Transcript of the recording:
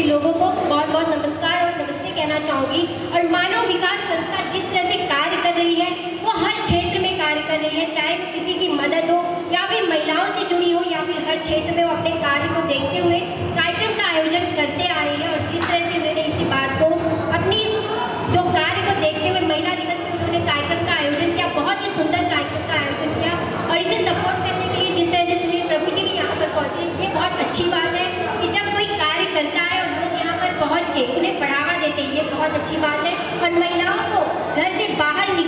सभी लोगों को बहुत बहुत नमस्कार और नमस्ते कहना चाहूँगी। और मानव विकास संस्था जिस तरह से कार्य कर रही है वो हर क्षेत्र में कार्य कर रही है, चाहे वो किसी की मदद हो या फिर महिलाओं से जुड़ी हो या फिर हर क्षेत्र में वो अपने कार्य को देखते हुए कार्यक्रम का आयोजन करते आ रही है। और जिस तरह से उन्होंने इसी बात को अपनी जो कार्य को देखते हुए महिला दिवस में उन्होंने कार्यक्रम का आयोजन किया, बहुत ही सुंदर कार्यक्रम का आयोजन किया। और इसे सपोर्ट करने के लिए जिस तरह से सुनील प्रभु जी भी यहाँ पर पहुँचे, ये बहुत अच्छी बात है कि जब कोई कार्य करता है और लोग यहाँ पर पहुँच के उन्हें बढ़ावा देते हैं, ये बहुत अच्छी बात है। और महिलाओं को घर से बाहर